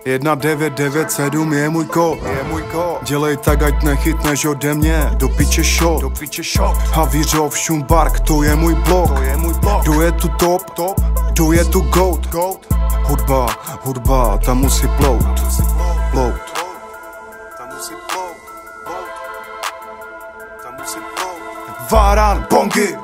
1997 je můj kód. Dělej tak, ať nechytneš ode mě. Do piče shot. Havířov, Šumbark, to je můj blok. Kdo je tu top? Kdo je tu goat? Hudba, tam musí plout. Varan bongy.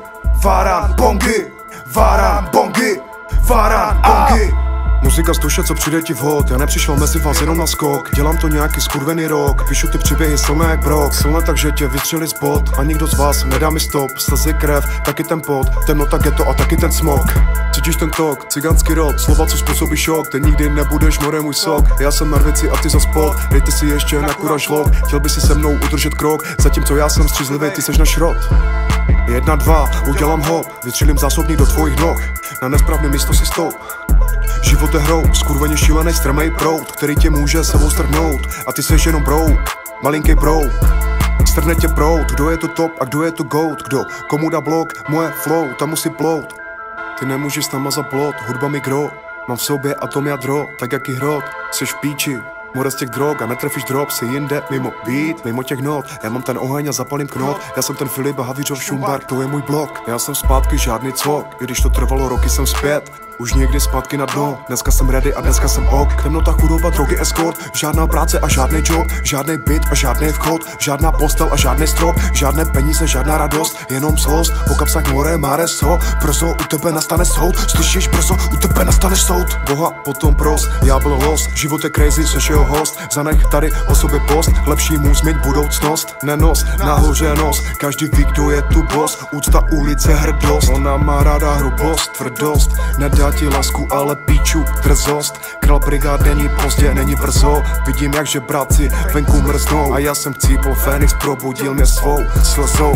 Muzika z duše, co přijde ti vhod. Já nepřišel mezi vás jenom na skok. Dělám to nějaký skurvený rok. Píšu ty příběhy silné jak brok. Silné tak, že tě vystřelí z bod. A nikdo z vás nedá mi stop. Slzy, krev, taky ten pot. Temnota, ghetto a taky ten smog. Cítíš ten tok, cigánský rod. Slova, co způsobí šok. Ty nikdy nebudeš more můj sok. Já jsem na rvici a ty za spod. Dejte si ještě na kuraž lok. Chtěl by si se mnou udržet krok. Zatímco já jsem střízlivý, ty seš na šrot. 1, 2, udělám hop. Vystřelím zásobník do tvojich noh. Na nesprávné místo si stoup. Život je hrou, skurveně šílenej strmej proud, který tě může sebou strhnout. A ty seš jenom brouk, malinký brouk. Strhne tě proud, kdo je to top a kdo je to goat. Kdo, komu dá blok, moje flow, tam musí plout. Ty nemůžeš s náma zaplot, hudba mi gro. Mám v sobě atom jadro, tak jak i hrot. Seš v píči, more z těch drog a netrefíš drop, si jinde, mimo beat, mimo těch not. Já mám ten oheň a zapalím knot. Já jsem ten Filip a Havířov, Šumbark, to je můj blok. Já jsem zpátky, žádný cvok, i když to trvalo roky, jsem zpět. Už někdy zpátky na dno, dneska jsem ready a dneska jsem ok. Temnota, chudoba, drogy, escort, žádná práce a žádný job, žádný byt a žádný vchod, žádná postel a žádný strop, žádné peníze, žádná radost, jenom zlost, po kapsách more, máre, so, brzo u tebe nastane soud, slyšíš, brzo u tebe nastane soud. Boha, potom pros, já byl lost, život je crazy, seš jeho host, zanech tady o sobě post, lepší mu změť budoucnost, nenos, nahoře nos, každý ví, kdo je tu boss, úcta, ulice, hrdost, ona má ráda hrubost, tvrdost, nedá ti lásku, ale píču, drzost. Král brigád není pozdě, není brzo. Vidím, jak žebráci venku mrznou. A já jsem chcípl, Fénix probudil mě svou slzou.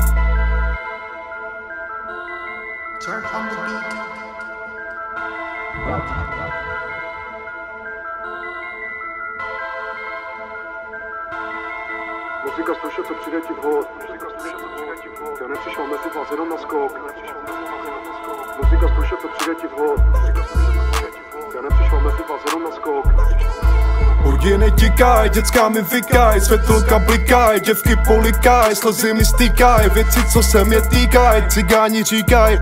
Muzika z duše, co přijde ti vhod. Já nepřišel mezi vás jenom na skok. Muzika z duše, co přijde ti vhod. Já nepřišel mezi vás jenom na skok. Hodiny tikaj, děcka mi vykaj, světelka blikaj, děvky polikaj, slzy mi stýkaj, věci, co se mě týkaj, cigáni říkaj.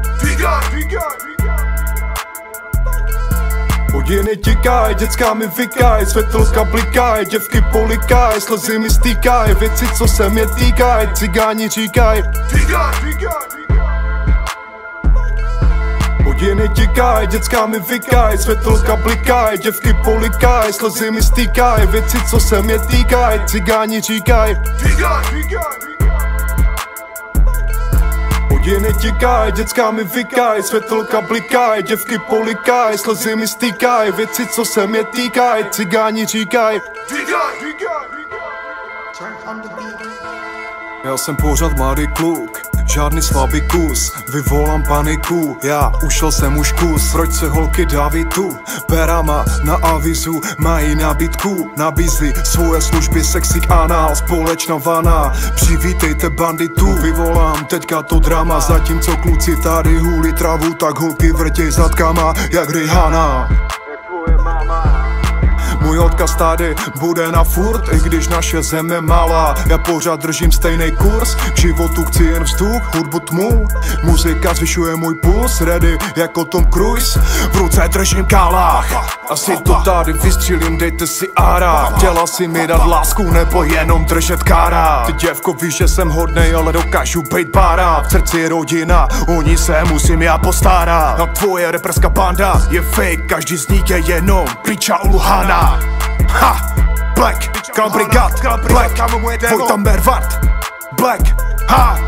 Hodiny tikaj, děcka mi vykaj, světelka blikaj, děvky polikaj, slzy mi stýkaj, věci, co se mě týkaj, cigáni říkaj. Hodiny tikaj, děcka mi vykaj, světelka blikaj, děvky polikaj, slzy mi stýkaj, věci, co se mě týkaj, cigáni říkaj. Hodiny tikaj, děcka mi vykaj, světelka blikaj, děvky polikaj, slzy mi stýkaj, věci, co se mě týkaj, cigáni říkaj. Já jsem pořád mladý kluk, žádný slabý kus, vyvolám paniku, já ušel jsem už kus. Proč se holky dáví tu, perama na avizu, mají nabídku, nabízí svoje služby, sexy anál, společná vana, přivítejte banditu. Vyvolám teďka to drama, zatímco kluci tady hulí travu, tak holky vrtěj zadkama, jak Rihanna. Můj odkaz tady bude na furt, i když naše země malá. Já pořád držím stejný kurz, k životu chci jen vzduch, hudbu tmu. Muzika zvyšuje můj puls, ready jako Tom Cruise, v ruce držím kalách. Asi to tady vystřílím, dejte si ára. Chtěla si mi dát lásku nebo jenom držet kára. Ty děvko víš, že jsem hodnej, ale dokážu bejt bára. V srdci rodina, o ní se musím já postarat. A tvoje reperská banda je fake, každý z nich je jenom piča ulhana. Ha! Black, Král brigád, Black, Vojta Mervart, Black, ha!